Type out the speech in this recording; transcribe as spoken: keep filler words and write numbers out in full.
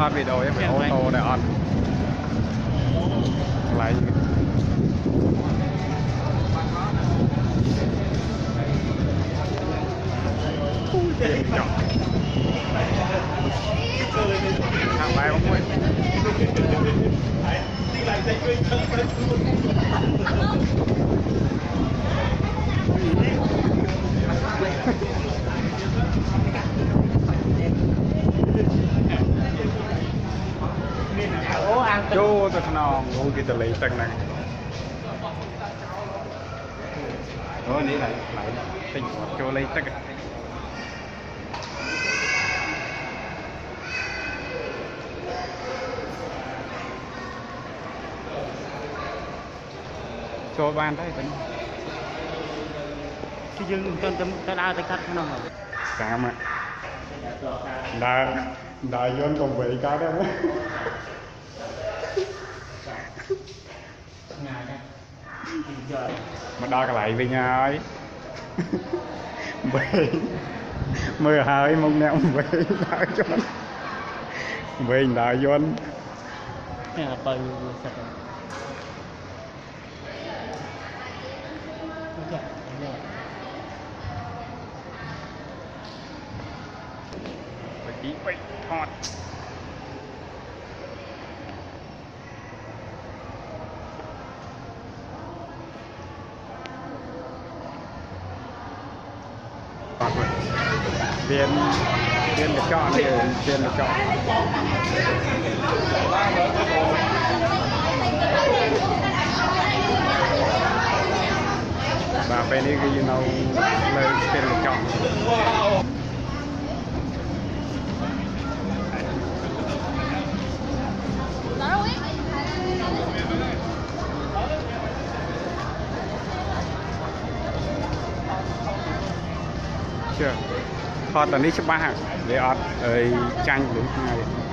thoát video ấy phải ô tô này on lại tiền chọn hàng bài không quên chú tôi non ngủ kia từ lấy tầng này rồi đi lại lại tỉnh cho lấy tầng cho ban đấy tính cái dương tên tên tên ai tên khách nó hả sao mà đại đại dân còn vị cái đó mà đo cái lại với nhau ấy về mưa hơi mong neo về đại dân về đại dân này là bơi sạch phải tí phải thọt viên viên được chọn này viên được chọn và bên này cái nào lời viên được chọn chưa thoát tận đi chụp ba hàng để ọt ơi tranh đúng ngay